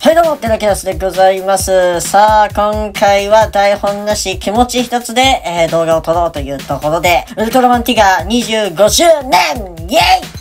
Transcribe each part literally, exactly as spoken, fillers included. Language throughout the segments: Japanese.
はいどうも、テラキラスでございます。さあ、今回は台本なし気持ち一つで、えー、動画を撮ろうというところで、ウルトラマンティガにじゅうごしゅうねんイェイ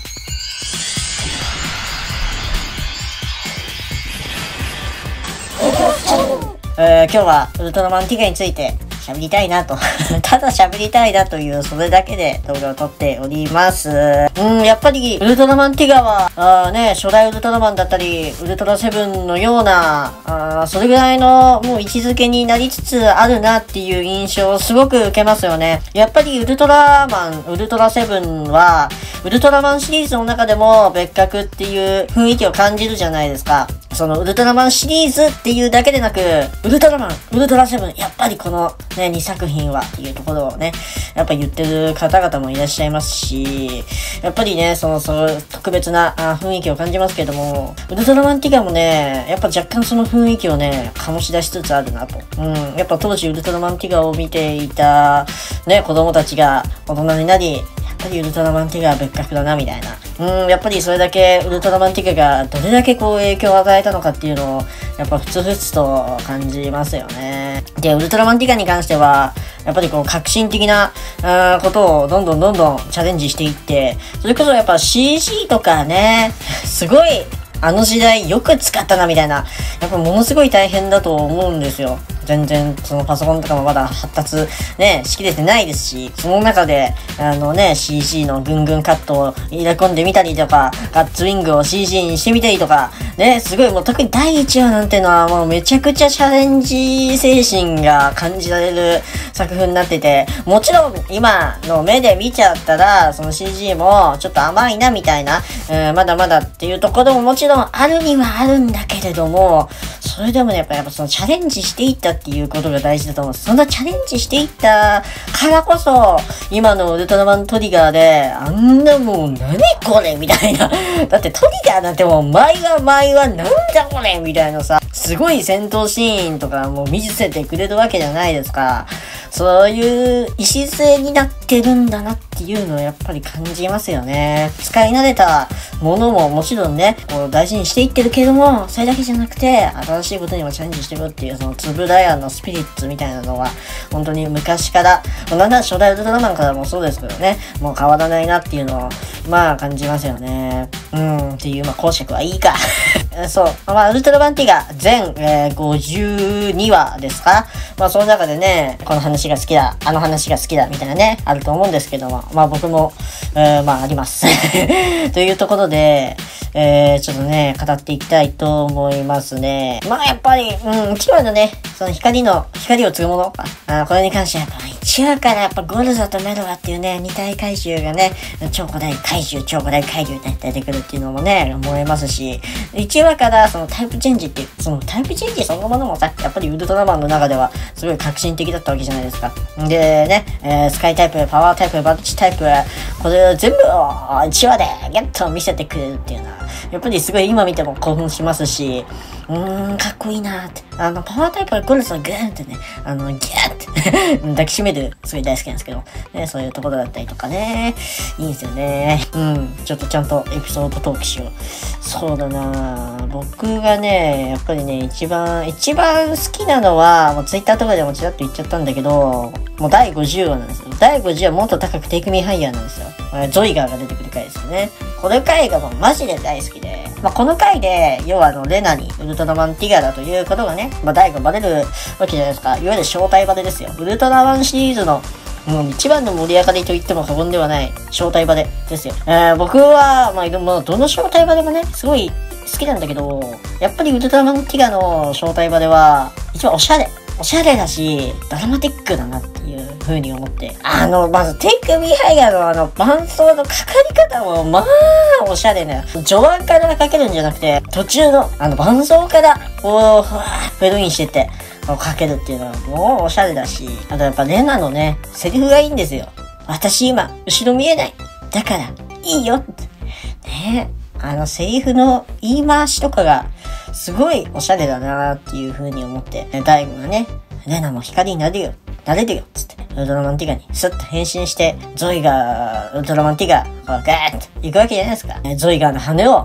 えー、今日はウルトラマンティガについて喋りたいなとただ喋りたいなというそれだけで動画を撮っております。うんやっぱりウルトラマンティガはあね初代ウルトラマンだったりウルトラセブンのようなあそれぐらいのもう位置づけになりつつあるなっていう印象をすごく受けますよね。やっぱりウルトラマンウルトラセブンはウルトラマンシリーズの中でも別格っていう雰囲気を感じるじゃないですか。そのウルトラマンシリーズっていうだけでなく、ウルトラマン、ウルトラセブン、やっぱりこのね、にさく品はっていうところをね、やっぱ言ってる方々もいらっしゃいますし、やっぱりね、その、その特別なあ雰囲気を感じますけれども、ウルトラマンティガもね、やっぱ若干その雰囲気をね、醸し出しつつあるなと。うん、やっぱ当時ウルトラマンティガを見ていた、ね、子供たちが大人になり、やっぱりウルトラマンティガは別格だなみたいな。うん、やっぱりそれだけウルトラマンティガがどれだけこう影響を与えたのかっていうのをやっぱふつふつと感じますよね。で、ウルトラマンティガに関してはやっぱりこう革新的なあことをどんどんどんどんチャレンジしていって、それこそやっぱ シージー とかね、すごいあの時代よく使ったなみたいな、やっぱものすごい大変だと思うんですよ。全然そのパソコンとかもまだ発達ねしきれてないですし、その中であのね シージー のぐんぐんカットを入れ込んでみたりとか、ガッツウィングを シージー にしてみたりとかね、すごいもう特にだいいちわなんてのはもうめちゃくちゃチャレンジ精神が感じられる作風になってて、もちろん今の目で見ちゃったらその シージー もちょっと甘いなみたいな、えー、まだまだっていうところももちろんあるにはあるんだけれども、それでもねやっぱやっぱそのチャレンジしていったっていうことが大事だと思う。そんなチャレンジしていったからこそ今のウルトラマントリガーであんなもう何これみたいなだってトリガーなんてもう前は前はなんだこれみたいなさ、すごい戦闘シーンとかもう見せてくれるわけじゃないですか。そういう礎になってるんだなっていうのをやっぱり感じますよね。使い慣れたものももちろんねこう大事にしていってるけども、それだけじゃなくて新しいことにもチャレンジしてるっていうそのつぶらやのスピリッツみたいなのは本当に昔からなんなら初代ウルトラマンからもそうですけどね、もう変わらないなっていうのをまあ感じますよね。うんっていうまあ講釈はいいかそうまあウルトラマンティガ全、えー、ごじゅうにわですか。まあその中でねこの話が好きだあの話が好きだみたいなねあると思うんですけども、まあ僕も、えー、まあありますというところでえー、ちょっとね、語っていきたいと思いますね。まあやっぱり、うん、いちわのね、その光の、光を継ぐもの、あこれに関してはやっぱいちわからやっぱゴルザとメロワっていうね、二体怪獣がね、超古代怪獣、超古代怪獣で出てくるっていうのもね、思えますし、いちわからそのタイプチェンジって、そのタイプチェンジそのものもさ、やっぱりウルトラマンの中ではすごい革新的だったわけじゃないですか。でね、えー、スカイタイプ、パワータイプ、バッチタイプ、これ全部をいちわでゲッと見せてくれるっていうのは、やっぱりすごい今見ても興奮しますし、うーん、かっこいいなーって。あの、パワータイプがゴルスをグーンってね、あの、ギャーって抱きしめる、すごい大好きなんですけど、ね、そういうところだったりとかね、いいんですよね。うん、ちょっとちゃんとエピソードトークしよう。そうだなー僕がね、やっぱりね、一番、一番好きなのは、もうツイッターとかでもちらっと言っちゃったんだけど、もうだいごじゅうわなんですよ。だいごじゅうわもっと高くテイクミーハイヤーなんですよ。ゾイガーが出てくる回ですよね。この回がもうマジで大好きで、まあ、この回で、要はあの、レナにウルトラマンティガだということがね、まあ、大がバレるわけじゃないですか。いわゆる正体バレですよ。ウルトラマンシリーズの、もう一番の盛り上がりと言っても過言ではない正体バレですよ。えー、僕は、まあ、でもどの正体バレもね、すごい好きなんだけど、やっぱりウルトラマンティガの正体バレは、一番おしゃれ。おしゃれだし、ドラマティックだなっていう風に思って。あの、まず、テイクミーハイヤーのあの、伴奏のかかり方も、まあ、おしゃれな。序盤からかけるんじゃなくて、途中の、あの、伴奏から、こう、ふわーフェードインしてって、かけるっていうのは、もうおしゃれだし、あとやっぱレナのね、セリフがいいんですよ。私今、後ろ見えない。だから、いいよ。ねあの、セリフの言い回しとかが、すごいおしゃれだなーっていう風に思って、ダイゴがね、レナも光になるよ、なれるよ、つって、ウルトラマンティガにスッと変身して、ゾイガー、ウルトラマンティガ、こうガーッと行くわけじゃないですか。ゾイガーの羽を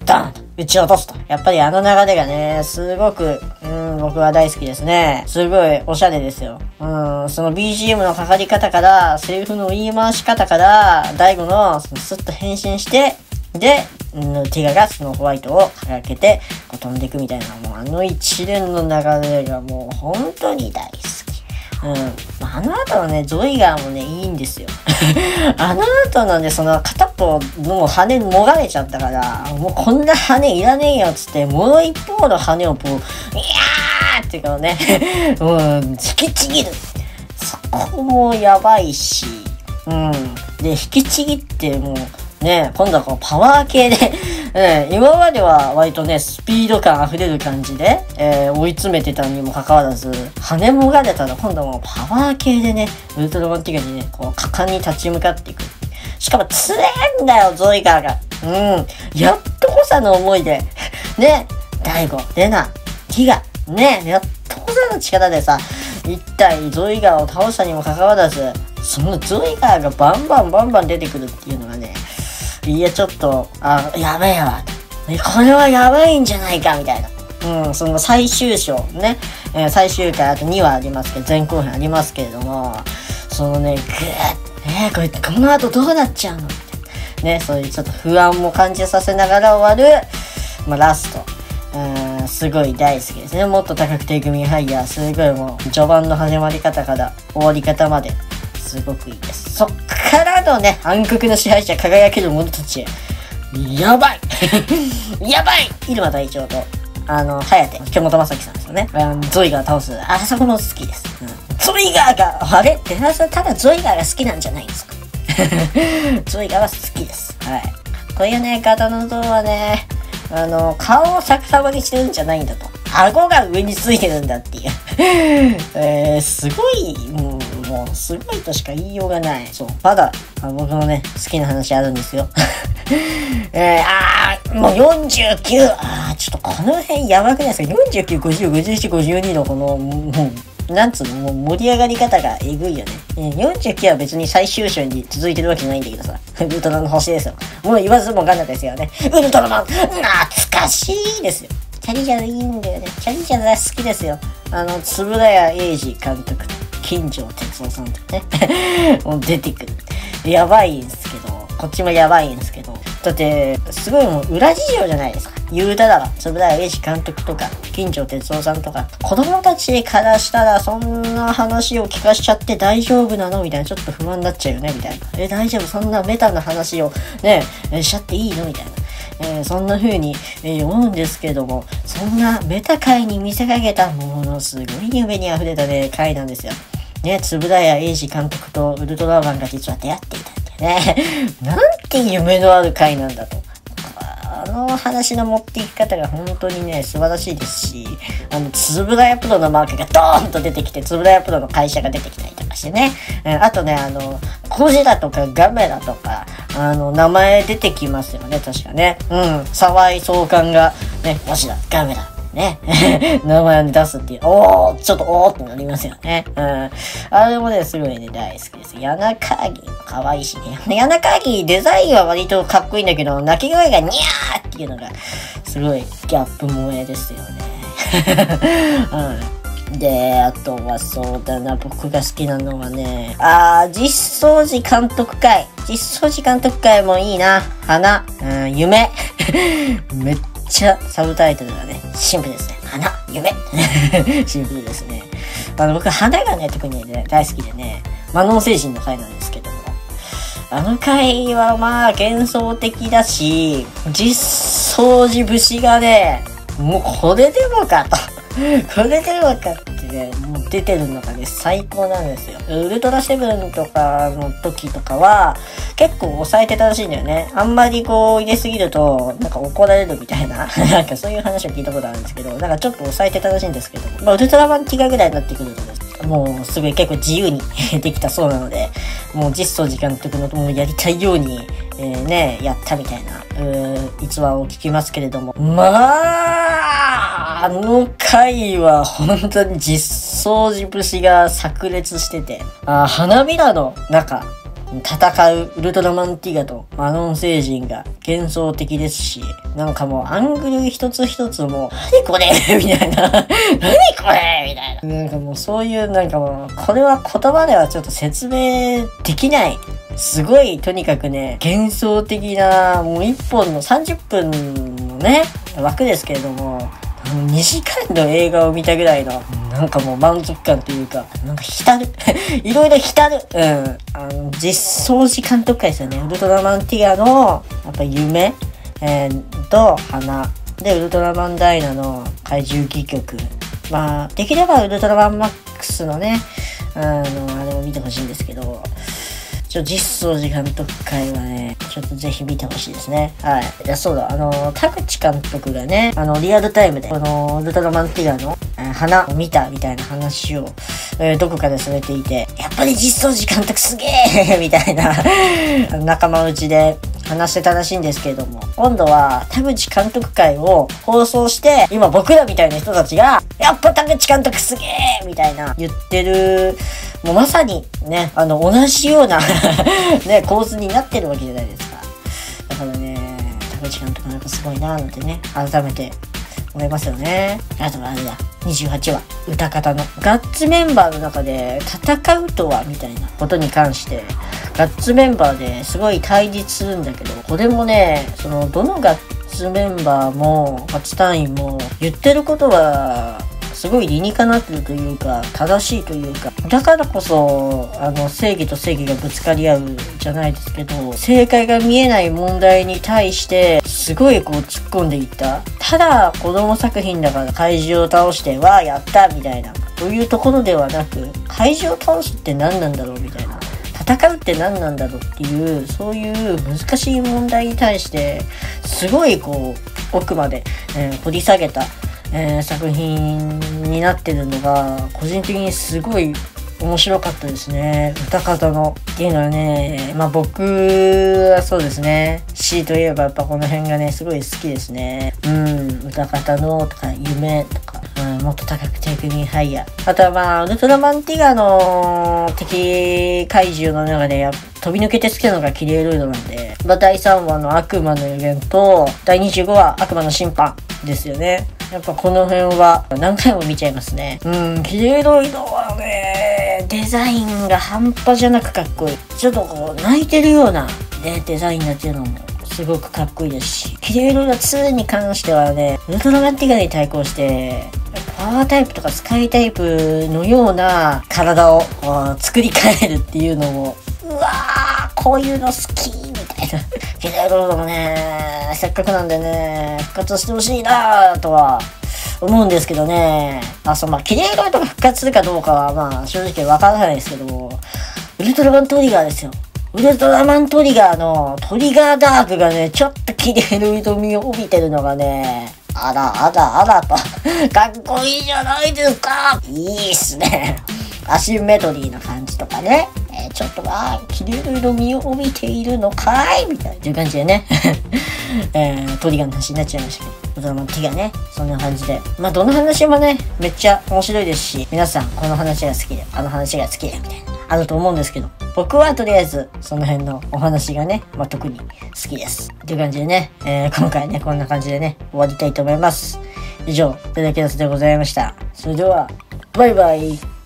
ダンと撃ち落とすと。やっぱりあの流れがね、すごく、うん、僕は大好きですね。すごいおしゃれですよ。うん、その ビージーエム のかかり方から、セリフの言い回し方から、大悟の、そのスッと変身して、で、うん、ティガがスノーホワイトをかけて、こう飛んでいくみたいな、もうあの一連の流れがもう本当に大好き。うん。あの後のね、ゾイガーもね、いいんですよ。あの後のね、その片っぽもう羽もがれちゃったから、もうこんな羽いらねえよっつって、もう一方の羽をこう、いやーっていうかね、うん、引きちぎる。そこもやばいし、うん。で、引きちぎってもう、ね、今度はこうパワー系で、ね、今までは割とね、スピード感溢れる感じで、えー、追い詰めてたにもかかわらず、羽もがれたら今度はもうパワー系でね、ウルトラマンティガにね、こう果敢に立ち向かっていく。しかも強えんだよ、ゾイガーが。うん。やっとこさの思いで、ね、ダイゴ、レナ、ティガ、ね、やっとこさの力でさ、一体ゾイガーを倒したにもかかわらず、そのゾイガーがバンバンバンバン出てくるっていうのがね、いや、ちょっと、あ、やべえわ。これはやばいんじゃないか、みたいな。うん、その最終章ね、えー、最終回あとにわありますけど、前後編ありますけれども、そのね、ぐーっ、えー、これ、この後どうなっちゃうのみたいな。ね、そういうちょっと不安も感じさせながら終わる、まあ、ラスト。うん、すごい大好きですね。もっと高くていくミハイヤー、すごいもう、序盤の始まり方から終わり方まで、すごくいいです。そっからのね、暗黒の支配者輝ける者たち。やばいやばい入間隊長と、あの、ハヤテ、京本正樹さんですよね。ゾイガー倒す。あそこも好きです。うん、ゾイガーが、あれテラさん、ただゾイガーが好きなんじゃないですかゾイガーは好きです。はい。こういうね、方の像はね、あの、顔を逆さまにしてるんじゃないんだと。顎が上についてるんだっていう。えー、すごい、もう、もう、すごいとしか言いようがない。そう。まだ、あ僕のね、好きな話あるんですよ。えー、あー、もうよんじゅうきゅう。あー、ちょっとこの辺やばくないですか ?よんじゅうきゅう、ごじゅう、ごじゅういち、ごじゅうにのこの、もう、なんつうの、もう盛り上がり方がえぐいよね。よんじゅうきゅうは別に最終章に続いてるわけじゃないんだけどさ。ウルトラの星ですよ。もう言わずもがなですよね。ウルトラマン、懐かしいですよ。チャリジャルいいんだよね。チャリジャルは好きですよ。あの、円谷英二監督と、金城哲夫さんとかね。もう出てくる。やばいんですけど、こっちもやばいんですけど。だって、すごいもう裏事情じゃないですか。言うたらば、円谷英二監督とか、金城哲夫さんとか、子供たちからしたら、そんな話を聞かしちゃって大丈夫なのみたいな、ちょっと不安になっちゃうよねみたいな。え、大丈夫そんなメタな話をね、しちゃっていいのみたいな。えー、そんな風に、えー、思うんですけども、そんなメタ界に見せかけたものすごい夢に溢れたね、回なんですよ。ね、円谷英二監督とウルトラマンが実は出会っていたんだよね。なんて夢のある回なんだと。あの話の持っていき方が本当にね、素晴らしいですし、あの、つぶらやプロのマークがドーンと出てきて、つぶらやプロの会社が出てきたりとかしてね。あとね、あの、コジラとかガメラとか、あの、名前出てきますよね、確かね。うん。沢井総監が、ね、コジラ、ガメラ、ね。名前を出すっていう。おー、ちょっとおーってなりますよね。うん。あれもね、すごいね、大好きです。ヤナカーギーも可愛いしね。ヤナカーギーデザインは割とかっこいいんだけど、鳴き声がニャーっていうのが、すごいギャップ萌えですよね。うん。で、あとはそうだな、僕が好きなのはね、あー、実相寺監督会。実相寺監督会もいいな。花、うん、夢。めっちゃサブタイトルがね、シンプルですね。花、夢。シンプルですね。あの、僕、花がね、特にね、大好きでね、魔能星人の回なんですけども、あの回はまあ幻想的だし、実相寺節がね、もうこれでもかと。これでもかってね、もう出てるのがね、最高なんですよ。ウルトラセブンとかの時とかは、結構抑えてたらしいんだよね。あんまりこう入れすぎると、なんか怒られるみたいな、なんかそういう話を聞いたことあるんですけど、なんかちょっと抑えてたらしいんですけど、まあウルトラマンティガぐらいになってくるとですね、もうすごい結構自由にできたそうなので、もう実相寺監督のもうやりたいように、えー、ね、やったみたいな、うー、逸話を聞きますけれども、まあ、あの回は本当に実相寺節が炸裂してて、あ、花びらの中戦うウルトラマンティガとマロン星人が幻想的ですし、なんかもうアングル一つ一つも、何これみたいな。何これみたいな。なんかもうそういうなんかもう、これは言葉ではちょっと説明できない。すごい、とにかくね、幻想的な、もう一本のさんじゅっぷんのね、枠ですけれども、にじかんの映画を見たぐらいの、なんかもう満足感というか、なんか浸る。いろいろ浸る。うん。あの、実相寺監督会ですよね。ウルトラマンティガの、やっぱ夢、えー、と、花。で、ウルトラマンダイナの怪獣戯曲。まあ、できればウルトラマンマックスのね、あの、あれを見てほしいんですけど、ちょ、実相寺監督会はね、ちょっとぜひ見てほしいですね。はい。いや、そうだ、あの、田口監督がね、あの、リアルタイムで、この、ウルトラマンティガの、えー、花を見たみたいな話を、えー、どこかでされていて、やっぱり実相寺監督すげえみたいな、仲間内で話してたらしいんですけれども、今度は田口監督会を放送して、今僕らみたいな人たちが、やっぱ田口監督すげえみたいな言ってる、もうまさにね、あの、同じようなね、構図になってるわけじゃないですか。だからね、田口監督なんかすごいなーなんてね、改めて思いますよね。あとはあれだ、にじゅうはちわ、歌方の。ガッツメンバーの中で戦うとはみたいなことに関して、ガッツメンバーですごい対立するんだけど、これもね、その、どのガッツメンバーも、ガッツ隊員も、言ってることは、すごい理にかなってるというか、正しいというか、だからこそ、あの、正義と正義がぶつかり合うじゃないですけど、正解が見えない問題に対して、すごいこう突っ込んでいった。ただ、子供作品だから怪獣を倒して、わーやったみたいな、というところではなく、怪獣を倒すって何なんだろうみたいな。戦うって何なんだろうっていう、そういう難しい問題に対して、すごいこう、奥まで、えー、掘り下げた、えー、作品になってるのが個人的にすごい面白かったですね。歌方のっていうのはね、まあ僕はそうですね、 C といえばやっぱこの辺がねすごい好きですね。うん、歌方のとか夢とか、うん、もっと高くテイクミーハイヤー、あとはまあウルトラマンティガの敵怪獣の中でや飛び抜けて好きなのがキリエロイドなんで、まあ、だいさんわの悪魔の予言とだいにじゅうごわ悪魔の審判ですよね。やっぱこの辺は何回も見ちゃいますね。うん、キレロイドはね、デザインが半端じゃなくかっこいい。ちょっとこう泣いてるような、ね、デザインになってるのもすごくかっこいいですし、キレロイドツーに関してはね、ウルトラマンティガに対抗してパワータイプとかスカイタイプのような体を作り変えるっていうのも、うわーこういうの好きみたいな。キレロイドもね、せっかくなんでね、復活してほしいなーとは思うんですけどね。あ、そう、まあ、キレロイドが復活するかどうかは、まあ、正直わからないですけども、ウルトラマントリガーですよ。ウルトラマントリガーのトリガーダークがね、ちょっとキレロイド味を帯びてるのがね、あらあらあらと、かっこいいじゃないですか。いいっすね。アシンメトリーな感じとかね。えー、ちょっとまあ、キレロイド味を帯びているのかいみたいな。という感じでね。えー、トリガーの話になっちゃいましたけど。ウルトラマンティガね。そんな感じで。まあ、どの話もね、めっちゃ面白いですし、皆さん、この話が好きで、あの話が好きで、みたいな。あると思うんですけど、僕はとりあえず、その辺のお話がね、まあ、特に好きです。という感じでね、えー、今回ね、こんな感じでね、終わりたいと思います。以上、ペダキャスでございました。それでは、バイバイ。